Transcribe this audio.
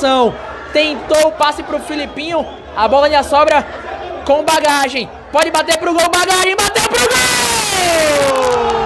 marcação. Tentou o passe pro Filipinho. A bola já sobra com Bagagem. Pode bater pro gol, Bagagem bateu pro gol!